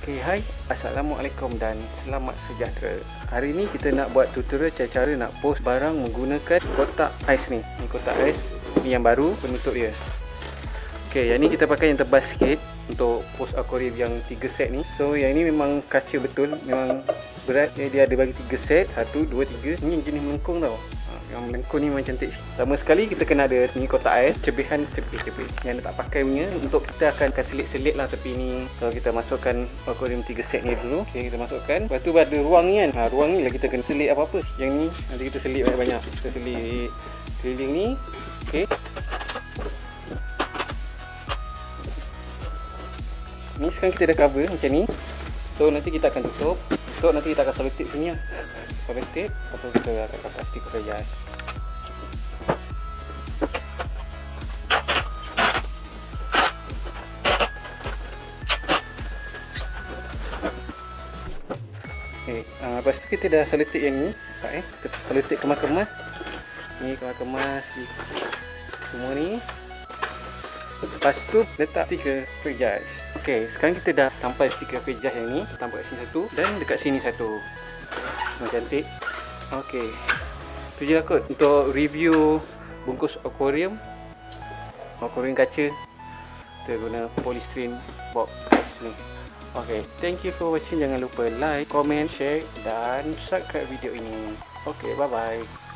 Okay, hai, Assalamualaikum dan selamat sejahtera. Hari ni kita nak buat tutorial cara nak post barang menggunakan kotak ais ni. Ni kotak ais, ni yang baru penutup dia. Okay, yang ni kita pakai yang tebal sikit untuk post akuarium yang 3 set ni. So yang ni memang kaca betul, memang berat. Dia ada bagi 3 set, 1, 2, 3. Ni jenis melengkung tau. Yang melengkung ni memang cantik. Pertama sekali kita kena ada ni kotak ais, cebihan cepih yang tak pakai punya. Untuk kita akan selit-selit lah tepi ni. So kita masukkan akuarium 3 set ni dulu. Okay, kita masukkan. Lepas tu ada ruang ni kan. Ruang ni lah kita kena selit apa-apa. Yang ni nanti kita selit banyak-banyak. Kita selit keliling ni. Okay. Ni sekarang kita dah cover macam ni. So nanti kita akan tutup. So nanti kita akan selotip sini lah. Selotip atau kita akan pakai plastik kerja. Okay, lepas tu kita dah selotip yang ni. Kita selotip kemas-kemas. Ni kemas-kemas semua ni. Lepas tu letak stiker free-judge. Ok, sekarang kita dah tampal stiker free-judge yang ni. Tampal kat sini satu dan dekat sini satu. Memang cantik. Ok, tu je lah kot untuk review bungkus akuarium kaca. Kita guna polystyrene box ni. Ok, thank you for watching. Jangan lupa like, comment, share dan subscribe video ini. Ok, bye bye.